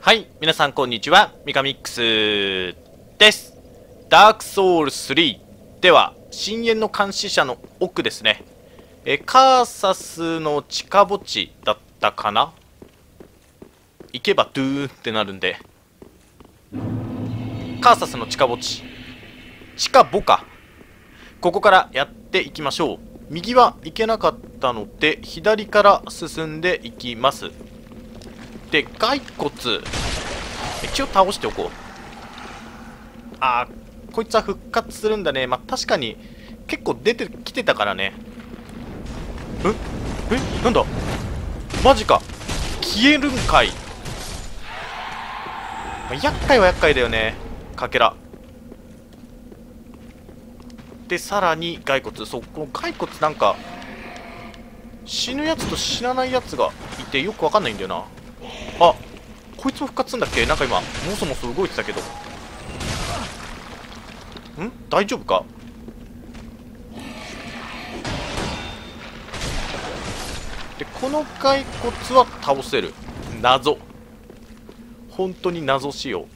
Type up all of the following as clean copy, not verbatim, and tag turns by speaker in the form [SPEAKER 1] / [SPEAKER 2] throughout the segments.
[SPEAKER 1] はい、皆さんこんにちは、ミカミックスです。ダークソウル3では、深淵の監視者の奥ですね。カーサスの地下墓地だったかな。行けばドゥーってなるんで。カーサスの地下墓地。地下墓か。ここからやっていきましょう。右は行けなかったので、左から進んでいきます。で、骸骨一応倒しておこう。こいつは復活するんだね。まあ、確かに結構出てきてたからね。なんだマジか。消えるんかい。まあ、厄介は厄介だよね、かけら。で、さらに骸骨。そう、この骸骨なんか死ぬやつと死なないやつがいてよくわかんないんだよな。あ、こいつも復活すんだっけ。なんか今もそもそ動いてたけど。大丈夫か。で、この骸骨は倒せる。謎。本当に謎仕様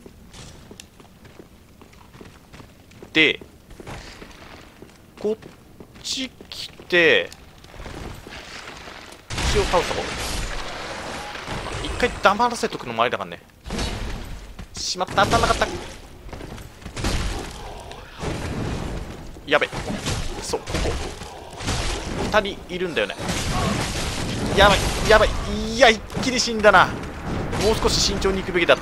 [SPEAKER 1] で、こっち来て一応倒すとこ。一回黙らせとくのもありだからね。しまった、当たんなかった。やべ、そう、ここ2人いるんだよね。やばいやばい。いや、一気に死んだな。もう少し慎重に行くべきだった。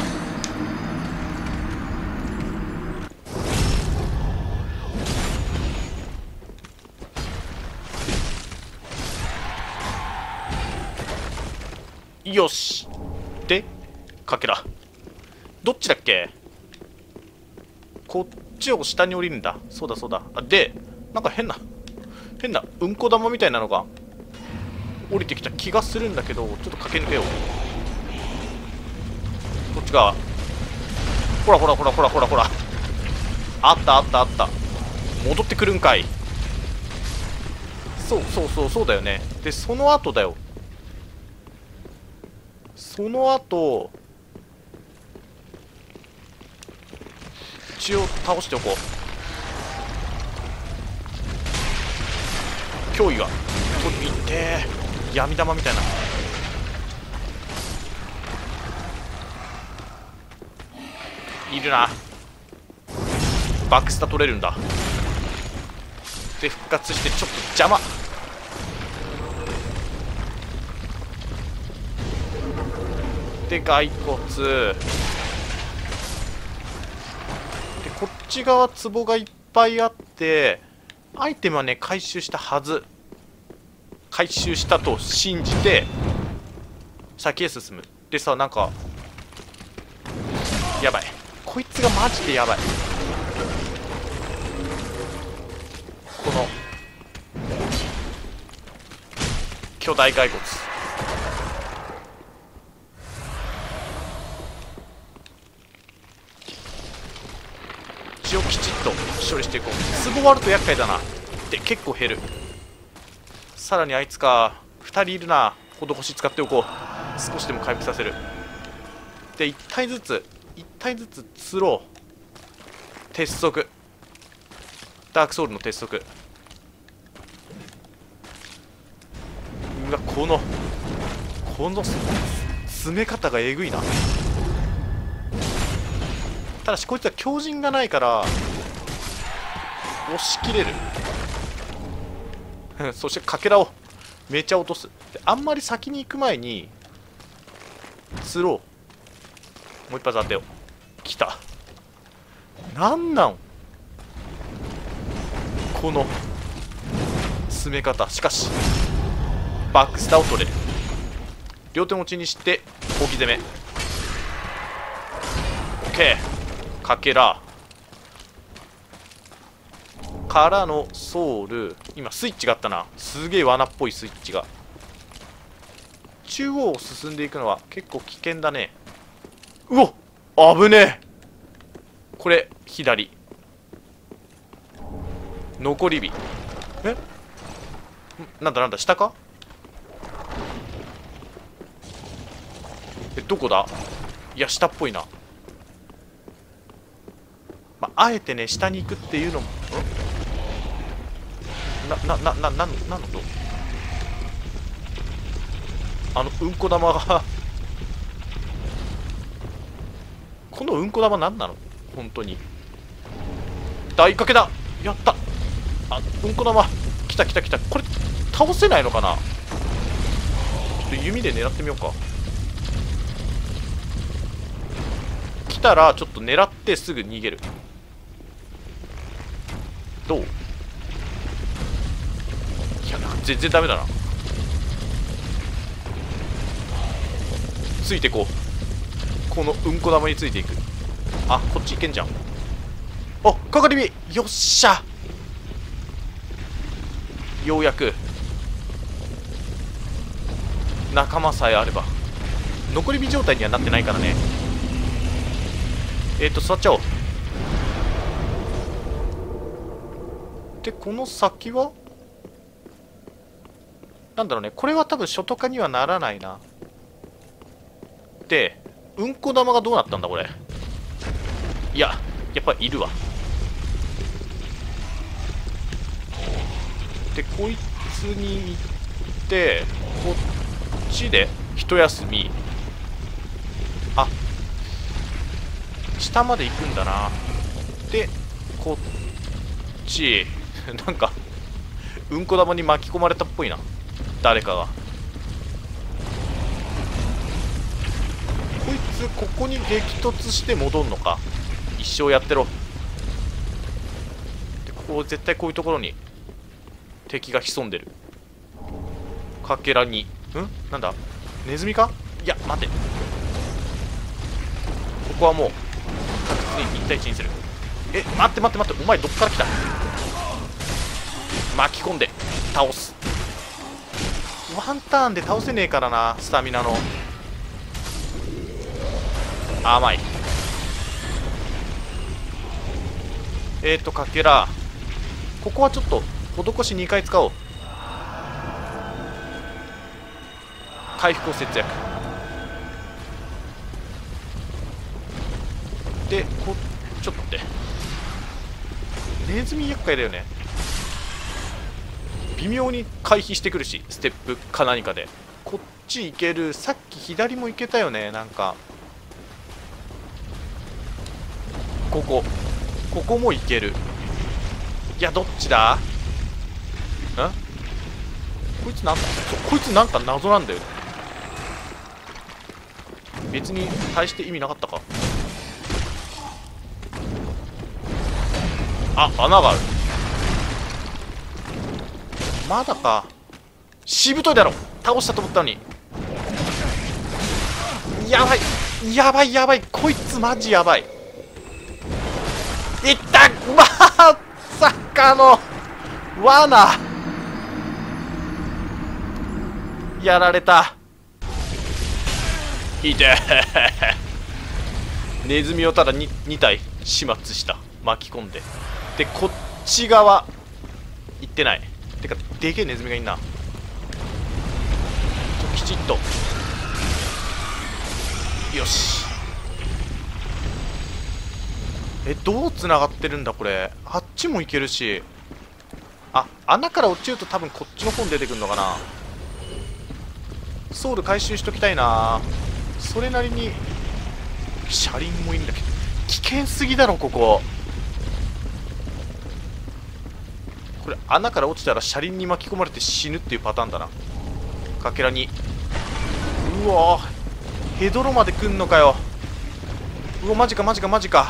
[SPEAKER 1] よし。で、かけらどっちだっけ。こっちを下に降りるんだ。そうだそうだ。で、なんか変なうんこ玉みたいなのが降りてきた気がするんだけど、ちょっと駆け抜けよう。こっち側。ほらほらほらほらほらほら。あったあったあった。戻ってくるんかい。そうそうそうそうだよね。で、その後だよ。その後一応倒しておこう。脅威が取りに行って闇玉みたいな。いるな。バックスタ取れるんだ。で、復活してちょっと邪魔。で、骸骨で、こっち側壺がいっぱいあって、アイテムはね回収したはず。回収したと信じて先へ進む。でさ、なんかやばい、こいつがマジでやばい。この巨大骸骨。一応きちっと処理していこう。壺割ると厄介だな。で、結構減る。さらにあいつか。2人いるな。施し使っておこう。少しでも回復させる。で、1体ずつ釣ろう。鉄則。ダークソウルの鉄則。うわ、この詰め方がえぐいな。ただしこいつは強靭がないから押し切れる。そしてかけらをめちゃ落とす。で、あんまり先に行く前に釣ろう。もう一発当てよう。来た。なんなんこの詰め方。しかしバックスターを取れる。両手持ちにして置き攻め。 OK。 かけらからのソウル。今スイッチがあったな。すげえ罠っぽいスイッチが。中央を進んでいくのは結構危険だね。うおっ、危ねえ。これ左。残り火。なんだなんだ、下か。どこだ。 いや下っぽいな。まあえてね下に行くっていうのもなんのうんこ玉がこのうんこ玉なんなの本当に。大かけだ。やった。うんこ玉来た来た来た。これ倒せないのかな。ちょっと弓で狙ってみようか。来たらちょっと狙ってすぐ逃げる。どう。いや全然ダメだな。ついてこう。このうんこ玉についていく。こっち行けんじゃん。かかり火。よっしゃ。ようやく仲間さえあれば。残り火状態にはなってないからね。座っちゃおう。でこの先はなんだろうね。これは多分初ト化にはならないな。でうんこ玉がどうなったんだこれ。いややっぱいるわ。でこいつに行ってこっちで一休み。下まで行くんだな。でこっちなんかうんこ玉に巻き込まれたっぽいな誰かが。こいつここに激突して戻んのか。一生やってろ。でここ絶対こういうところに敵が潜んでる。かけらになんだネズミか。いや待て。ここはもう確実に1対1にする。待って待って待って。お前どっから来た。巻き込んで倒す。ワンターンで倒せねえからな。スタミナの甘い。かけらここはちょっと施し2回使おう。回復を節約でちょっと待って。ネズミ厄介だよね。微妙に回避してくるしステップか何かで。こっち行ける。さっき左も行けたよね。なんかここも行ける。いやどっちだ。こいつなんだ。こいつなんか謎なんだよ。別に大して意味なかったか。穴がある。まだか。しぶといだろ。倒したと思ったのに。やばいやばいやばい。こいつマジやばい。いったまさかの罠やられた。いてネズミをただ 2体始末した。巻き込んで。でこっち側行ってない。てかでけえネズミがいんな。きちっとよし。どうつながってるんだこれ。あっちも行けるし。穴から落ちると多分こっちの方に出てくるのかな。ソウル回収しときたいな。それなりに車輪もいいんだけど危険すぎだろここ。これ穴から落ちたら車輪に巻き込まれて死ぬっていうパターンだな。かけらにうわヘドロまで来んのかよ。うわマジかマジかマジか。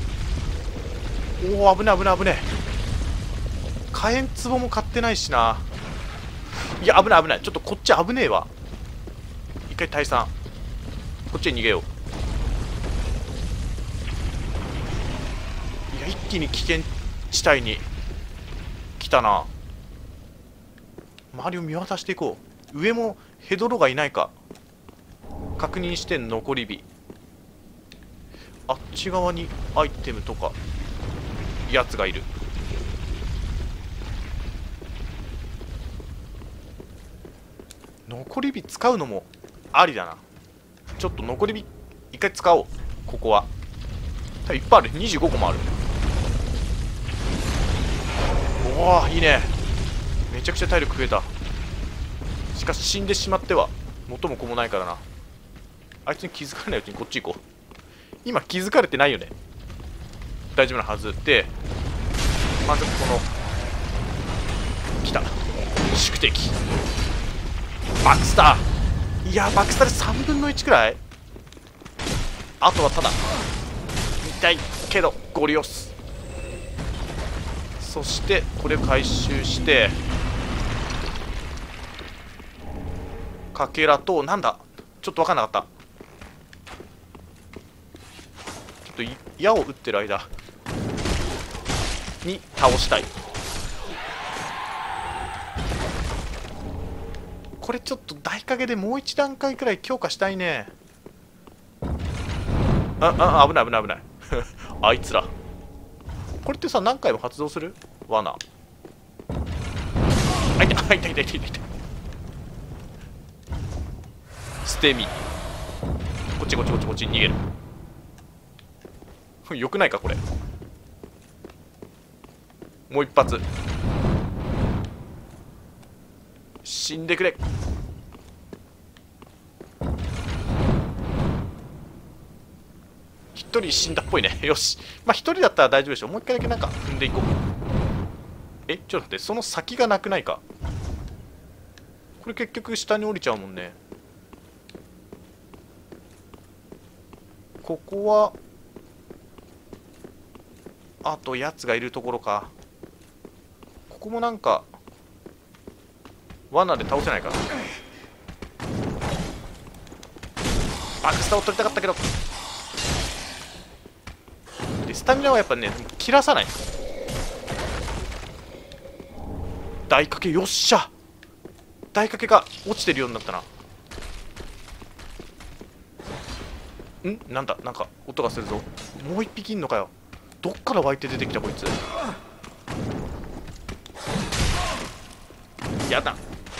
[SPEAKER 1] おお危ね危ね危ね。火炎壺も買ってないしな。いや危ない危ない。ちょっとこっち危ねえわ。一回退散。こっちへ逃げよう。いや一気に危険地帯に来たな。周りを見渡していこう。上もヘドロがいないか確認して残り火。あっち側にアイテムとかやつがいる。残り火使うのもありだな。ちょっと残り火一回使おう。ここは多分いっぱいある。25個もある。おお、いいね。めちゃくちゃ体力増えた。しかし死んでしまっては元も子もないからな。あいつに気づかれないうちにこっち行こう。今気づかれてないよね。大丈夫なはずで、まずこの来た宿敵バックスター。いやバックスターで3分の1くらい。あとはただ痛いけどゴリ押す。そしてこれを回収してかけらと、なんだちょっと分かんなかった。ちょっと矢を撃ってる間に倒したい。これちょっと大影でもう一段階くらい強化したいね。危ない危ない危ないあいつら。これってさ、何回も発動する罠。あ、いたいたいたいたいたいた。捨て身。こっちこっちこっちこっち逃げるよくないかこれ。もう一発死んでくれ。一人死んだっぽいね。よし、まあ一人だったら大丈夫でしょ。もう一回だけなんか踏んでいこう。え、ちょっと待って、その先がなくないか。これ結局下に降りちゃうもんね。ここはあとやつがいるところか。ここもなんか罠で倒せないかな。バックスターを取りたかったけど、でスタミナはやっぱね切らさない。大掛け、よっしゃ。大掛けが落ちてるようになったな。なんだ、なんか音がするぞ。もう一匹いんのかよ。どっから湧いて出てきたこいつ。やだ、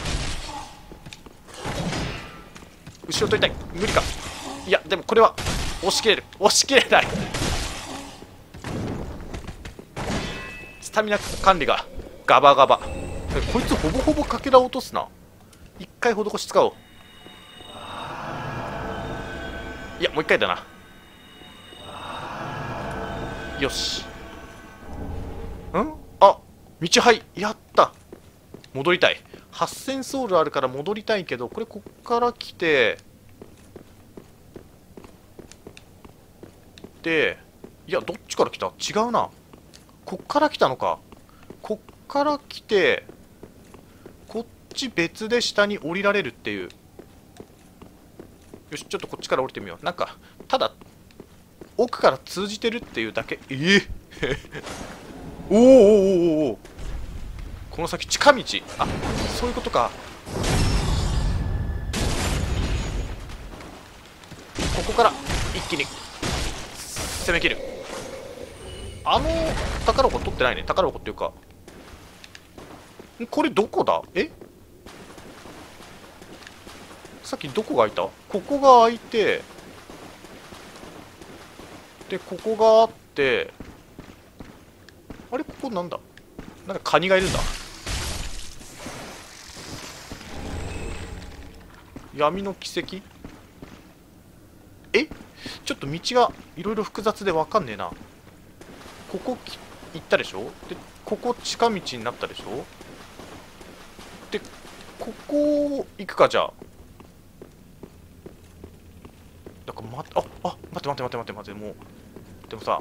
[SPEAKER 1] 後ろ取りたい。無理か。いやでもこれは押し切れる。押し切れない。スタミナ管理がガバガバ。こいつほぼほぼかけら落とすな。一回施し使おう。いやもう一回だな。よし。あ、道はい、やった。戻りたい。8000ソウルあるから戻りたいけど、これこっから来てで、いやどっちから来た。違うな。こっから来たのか。こっから来てこっち別で下に降りられるっていう。よし、ちょっとこっちから降りてみよう。なんかただ奥から通じてるっていうだけ。おーおーおーおー、この先近道。あ、そういうことか。ここから一気に攻め切る。宝箱取ってないね。宝箱っていうか、これどこだ。さっきどこが開いた。ここが開いて、でここがあって、あれここなんだ。なんかカニがいるんだ。闇の奇跡。ちょっと道がいろいろ複雑で分かんねえな。ここ行ったでしょ。でここ近道になったでしょ。でここ行くか。じゃあなんか待って待って待って待って待って。もうでもさ、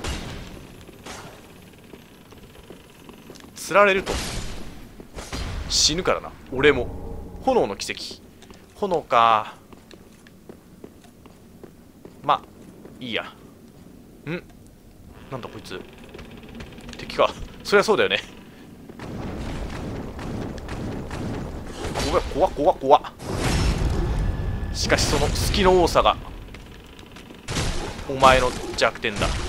[SPEAKER 1] 釣られると死ぬからな。俺も。炎の奇跡。炎か。まあいいや。なんだこいつ。敵か。そりゃそうだよね。怖っ怖っ怖っ。しかしその隙の多さがお前の弱点だ。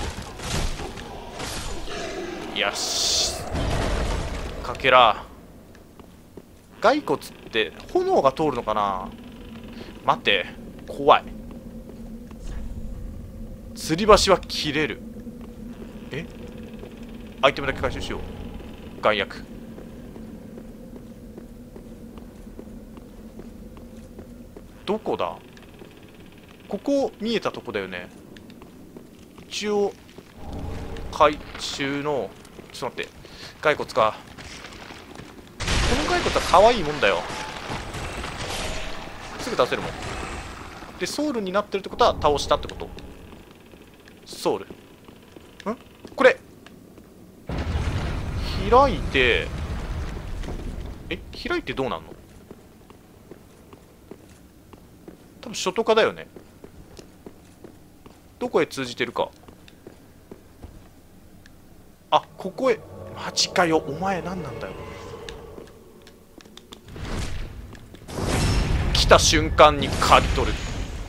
[SPEAKER 1] よし、かけら。骸骨って炎が通るのかな。待って、怖い。 吊り橋は切れる。え、アイテムだけ回収しよう。眼薬。どこだ。ここ見えたとこだよね。一応回収の、ちょっと待って、骸骨か。この骸骨は可愛いもんだよ。すぐ出せるもんで、ソウルになってるってことは倒したってこと。ソウルこれ開いて、開いてどうなんの。多分初等化だよね。どこへ通じてるか。あ、ここへ。マジかよ、お前何なんだよ。来た瞬間に刈り取る。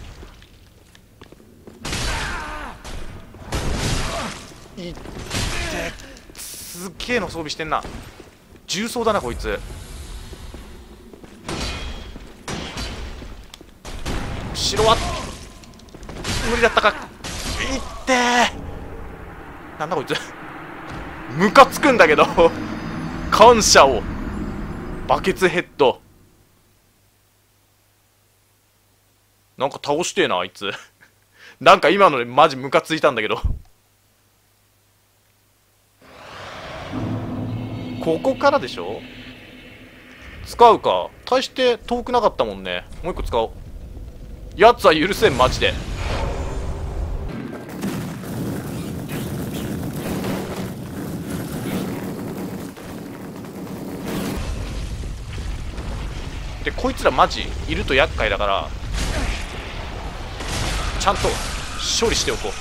[SPEAKER 1] いって、すっげえの装備してんな。重装だなこいつ。後ろは無理だったか。いってー、なんだこいつ。ムカつくんだけど感謝を。バケツヘッドなんか倒してえなあいつなんか今のでマジムカついたんだけどここからでしょ。使うか。大して遠くなかったもんね。もう一個使おう。やつは許せんマジで。でこいつらマジいると厄介だからちゃんと処理しておこ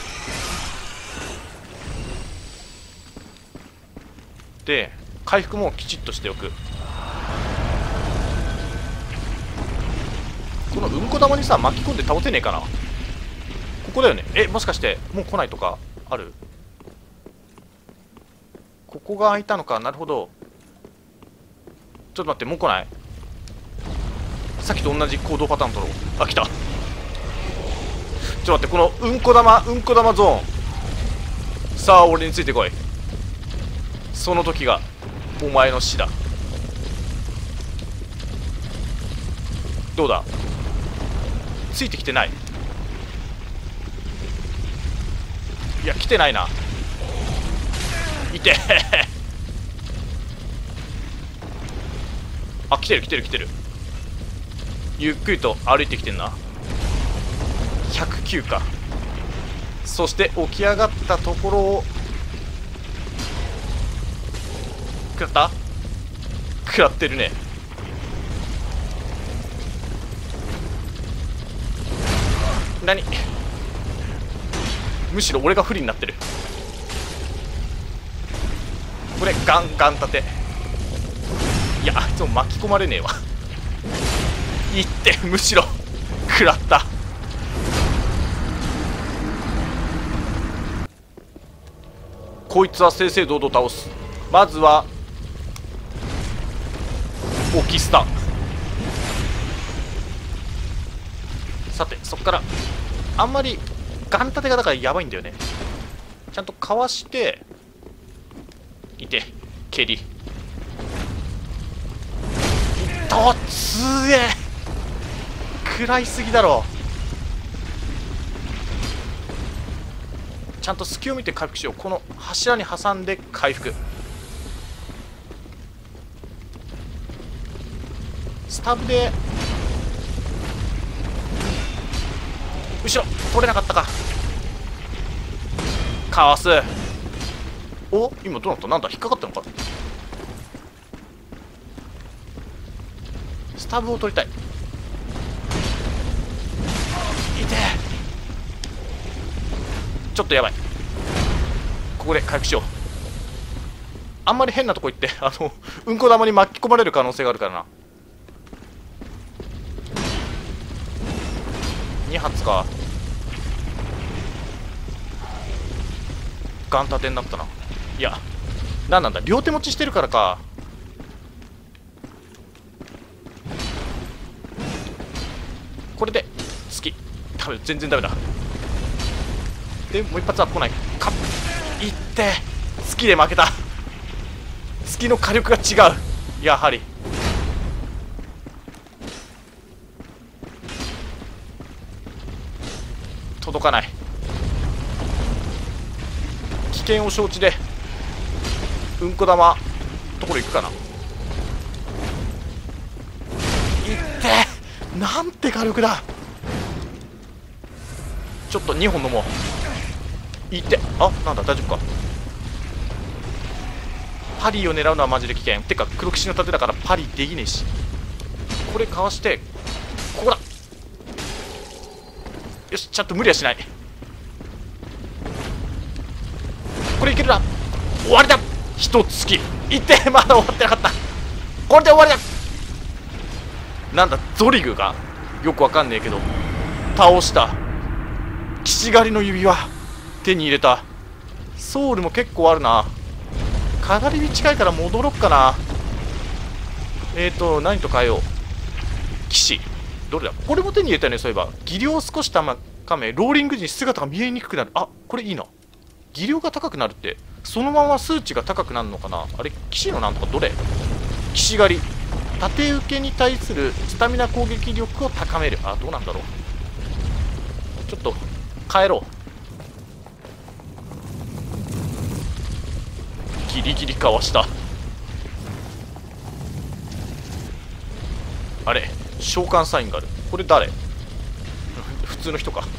[SPEAKER 1] う。で回復もきちっとしておく。このうんこ玉にさ巻き込んで倒せねえかな。ここだよね。もしかしてもう来ないとかある。ここが開いたのか。なるほど。ちょっと待って、もう来ない。さっきと同じ行動パターン取ろう。あ、来た。ちょっと待って、このうんこ玉ゾーン。さあ俺についてこい。その時がお前の死だ。どうだ、ついてきてない。いや来てないな。いてあ、来てる。ゆっくりと歩いてきてんな。109か。そして起き上がったところを食らった。食らってるね。何、むしろ俺が不利になってる。これガンガン立て。いやあいつも巻き込まれねえわいって、むしろ食らった。こいつは正々堂々倒す。まずはオキスタ。さてそっからあんまりガン立てがだからやばいんだよね。ちゃんとかわしていて蹴り。とつえ食らいすぎだろ。ちゃんと隙を見て回復しよう。この柱に挟んで回復。スタブで後ろ取れなかったか。かわす。お、今どうなった。なんだ引っかかったのか。スタブを取りたい。いてちょっとやばい。ここで回復しよう。あんまり変なとこ行ってうんこ玉に巻き込まれる可能性があるからな。2発か。ガン立てになったな。いやなんなんだ、両手持ちしてるからか。これで好き。多分全然ダメだ。 でもう一発は来ないか。いって、月で負けた。月の火力が違う、やはり。届かない。危険を承知でうんこ玉ところ行くかな。いってなんて火力だ。ちょっと2本飲もう。いって、あ、なんだ大丈夫か。パリを狙うのはマジで危険。てか黒騎士の盾だからパリできねえし、これかわして、ここだ。よし、ちゃんと無理はしない。これいけるな。終わりだ。一月いって、まだ終わってなかった。これで終わりだ。なんだゾリグがよくわかんねえけど倒した。騎士狩りの指輪手に入れた。ソウルも結構あるな。かなりに近いから戻ろっかな。何と変えよう。騎士どれだ。これも手に入れたよね。そういえば技量少し高め、ローリング時に姿が見えにくくなる。あ、これいいな。技量が高くなるってそのまま数値が高くなるのかな。あれ騎士のなんとかどれ。騎士狩り縦受けに対するスタミナ攻撃力を高める。あ、どうなんだろう。ちょっと帰ろう。ギリギリかわした。あれ召喚サインがある。これ誰普通の人か。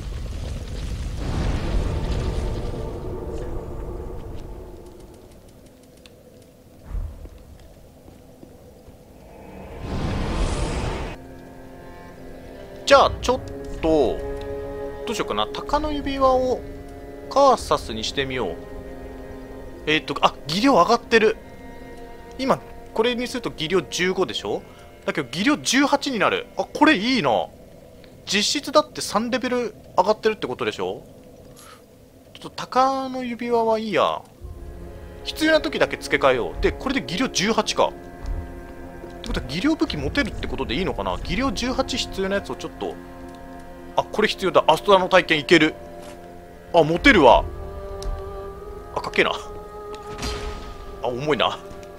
[SPEAKER 1] じゃあちょっとどうしようかな。鷹の指輪をカーサスにしてみよう。あ、技量上がってる。今これにすると技量15でしょ。だけど技量18になる。あ、これいいな。実質だって3レベル上がってるってことでしょ。ちょっと鷹の指輪はいいや。必要な時だけ付け替えよう。でこれで技量18か。ってことは技量武器持てるってことでいいのかな。技量18必要なやつをちょっと、あ、これ必要だ。アストラの体験いける。あ、持てるわ。あ、かっけえな。あ、重いな。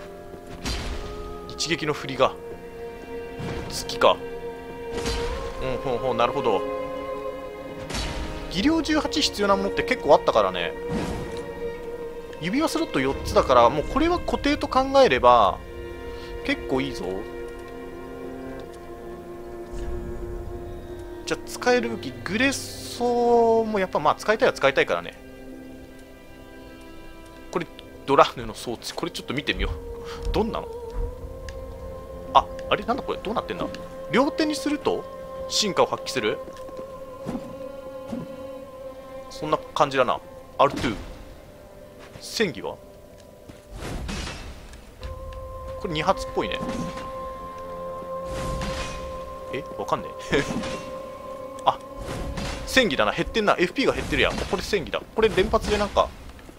[SPEAKER 1] 一撃の振りが月か。なるほど。技量18必要なものって結構あったからね。指輪スロット4つだから、もうこれは固定と考えれば結構いいぞ。じゃあ使える武器グレッソもやっぱまあ使いたいは使いたいからね。これドラーヌの装置、これちょっと見てみよう。どんなの。あ、あれなんだこれどうなってんだ。両手にすると進化を発揮する。そんな感じだな。R2 戦技はこれ2発っぽいね。え、わかんねえあ、戦技だな。減ってんな。 FP が減ってるやん。これ戦技だ。これ連発でなんか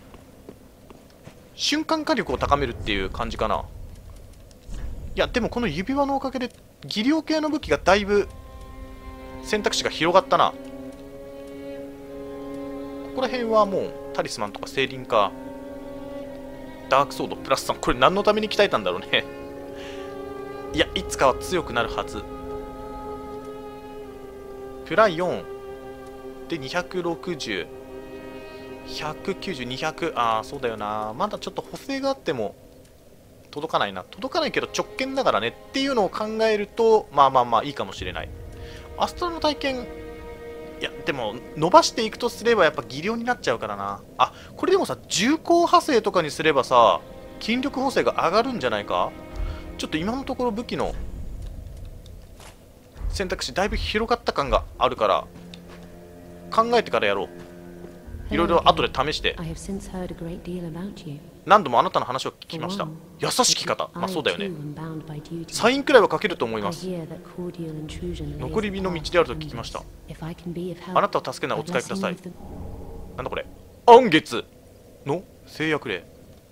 [SPEAKER 1] 瞬間火力を高めるっていう感じかな。いやでもこの指輪のおかげで技量系の武器がだいぶ選択肢が広がったな。ここら辺はもうタリスマンとか聖輪か。ダークソードプラス3、これ何のために鍛えたんだろうねいやいつかは強くなるはず。プラ4で260、190、200。ああそうだよな。まだちょっと補正があっても届かないな。届かないけど直剣だからねっていうのを考えるとまあまあまあいいかもしれない。アストラの体験、いやでも伸ばしていくとすればやっぱ技量になっちゃうからな。あ、これでもさ重厚派生とかにすればさ筋力補正が上がるんじゃないか。ちょっと今のところ武器の選択肢だいぶ広がった感があるから考えてからやろう。いろいろ後で試して。何度もあなたの話を聞きました。優しき方、まあそうだよね。サインくらいは書けると思います。残り火の道であると聞きました。あなたを助けないお使いください。なんだこれ。暗月の制約令。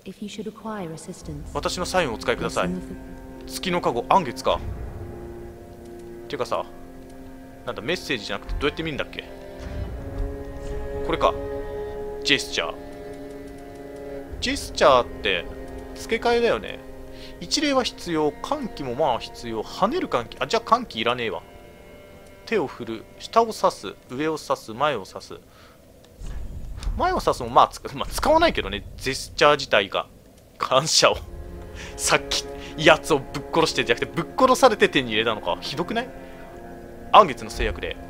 [SPEAKER 1] 私のサインをお使いください。月の加護暗月か。っていうかさ、なんだメッセージじゃなくてどうやって見るんだっけ。これか。 ジェスチャー。ジェスチャーって付け替えだよね。一礼は必要、歓喜もまあ必要、跳ねる歓喜、あ、じゃあ歓喜いらねえわ。手を振る、下を指す、上を指す、前を指す。前を指すもまあ、使わないけどね、ジェスチャー自体が。感謝を。さっき、やつをぶっ殺してじゃなくて、ぶっ殺されて手に入れたのか。ひどくない？暗月の制約で。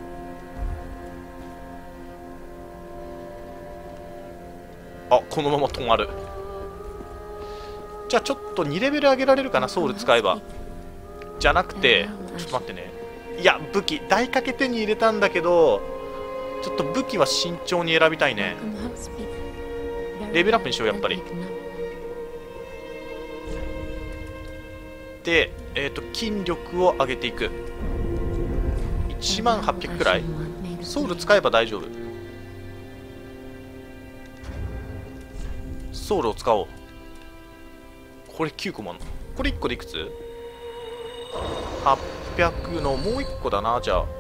[SPEAKER 1] あ、このまま止まる。じゃあちょっと2レベル上げられるかな、ソウル使えば。じゃなくて、ちょっと待ってね。いや、武器、台かけ手に入れたんだけど、ちょっと武器は慎重に選びたいね。レベルアップにしよう、やっぱり。で、筋力を上げていく。18000くらい。ソウル使えば大丈夫。ソウルを使おう。これ9個もあんの。これ1個でいくつ ?800 のもう1個だな、じゃあ。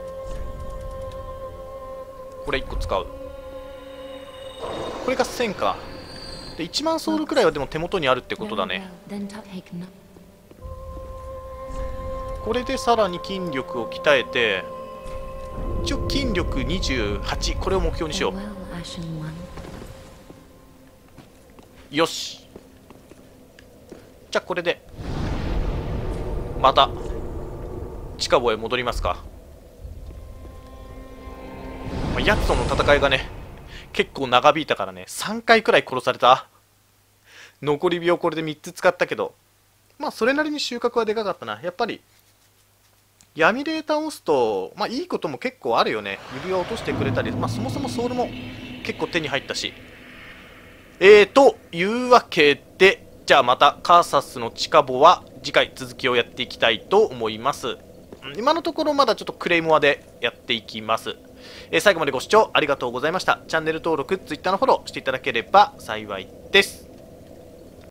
[SPEAKER 1] これ1個使う。これが1000か。で、1万ソウルくらいはでも手元にあるってことだね。これでさらに筋力を鍛えて、一応筋力28、これを目標にしよう。よし。じゃあこれでまた地下壕へ戻りますか。やつとの戦いがね結構長引いたからね、3回くらい殺された。残り秒これで3つ使ったけど、まあそれなりに収穫はでかかったな。やっぱり闇レーターを押すとまあいいことも結構あるよね。指輪を落としてくれたり、まあそもそもソウルも結構手に入ったし。というわけで、じゃあまたカーサスの地下壕は次回続きをやっていきたいと思います。今のところまだちょっとクレイモアでやっていきます。最後までご視聴ありがとうございました。チャンネル登録、Twitter のフォローしていただければ幸いです。